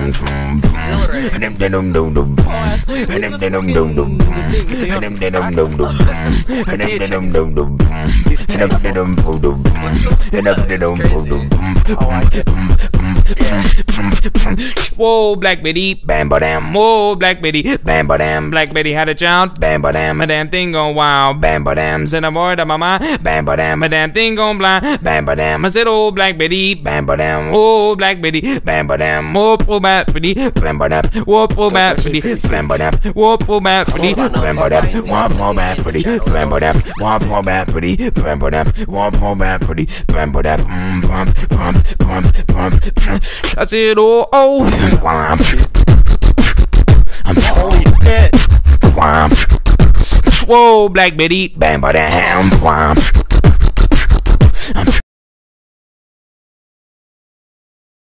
Whoa, Black Betty, bam ba dam. Whoa, Black Betty, bam ba dam. Black Betty had a child, bam ba dam. A damn thing gone wild, bam ba dam. Said a boy to my mind, bam ba dam. A damn thing gone blind, bam ba dam. I said, oh, Black Betty, bam ba dam. Oh, Black Betty, bam ba dam. Oh, poor Black Betty, bam ba dam. Oh, poor Black Betty, bam ba dam. Oh, poor Black Betty, bam ba dam. Oh, poor Black Betty, bam ba dam. Oh, poor Black Betty, bam ba dam. Oh, poor Black Betty, bam ba dam. I said, oh, Holy shit. whoa, Black Betty, bam ba dam.